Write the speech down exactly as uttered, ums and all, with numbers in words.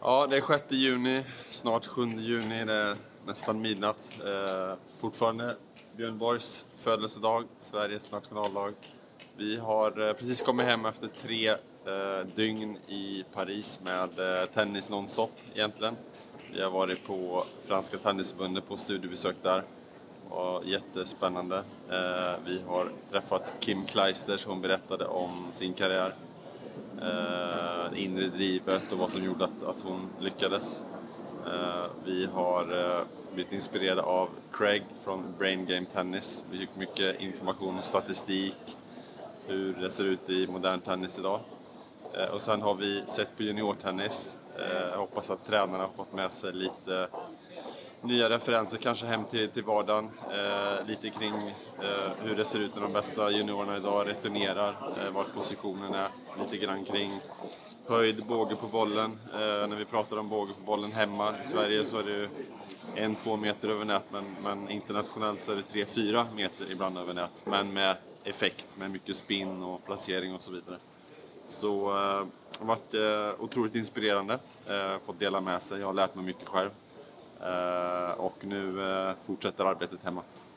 Ja, det är sjätte juni, snart sjunde juni, det är nästan midnatt. Eh, fortfarande Björn Borgs födelsedag, Sveriges nationaldag. Vi har eh, precis kommit hem efter tre eh, dygn i Paris med eh, tennis nonstop egentligen. Vi har varit på Franska tennisförbundet på studiebesök där. Och jättespännande. Eh, vi har träffat Kim Kleister som berättade om sin karriär. Uh, inre drivet och vad som gjorde att, att hon lyckades. Uh, vi har uh, blivit inspirerade av Craig från Brain Game Tennis. Vi fick mycket information om statistik, hur det ser ut i modern tennis idag. Uh, och sen har vi sett på juniortennis. Uh, jag hoppas att tränarna har fått med sig lite nya referenser kanske hem till, till vardagen. Eh, lite kring eh, hur det ser ut när de bästa juniorerna idag returnerar. Eh, vart positionen är. Lite grann kring höjd, båge på bollen. Eh, när vi pratar om båge på bollen hemma i Sverige så är det ju en, två meter över nät. Men, men internationellt så är det tre, fyra meter ibland över nät. Men med effekt, med mycket spin och placering och så vidare. Så eh, det har varit eh, otroligt inspirerande. Eh, fått dela med sig, jag har lärt mig mycket själv. Uh, och nu uh, fortsätter arbetet hemma.